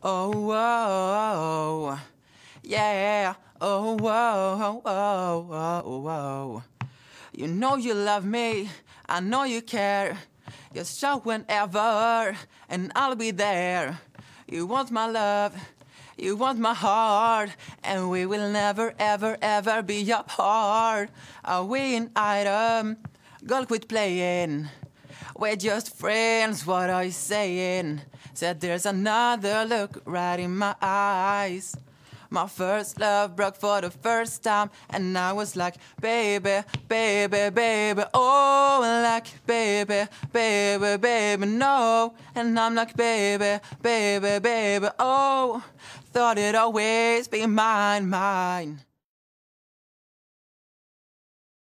Oh, oh, yeah. Oh, oh, oh, oh, oh. You know you love me, I know you care. Just shout whenever, and I'll be there. You want my love, you want my heart, and we will never, ever, ever be apart. Are we an item? Girl, quit playing. We're just friends, what are you saying? Said there's another look right in my eyes. My first love broke for the first time, and I was like, baby, baby, baby. Oh, like, baby, baby, baby, no. And I'm like, baby, baby, baby, oh. Thought it'd always be mine, mine.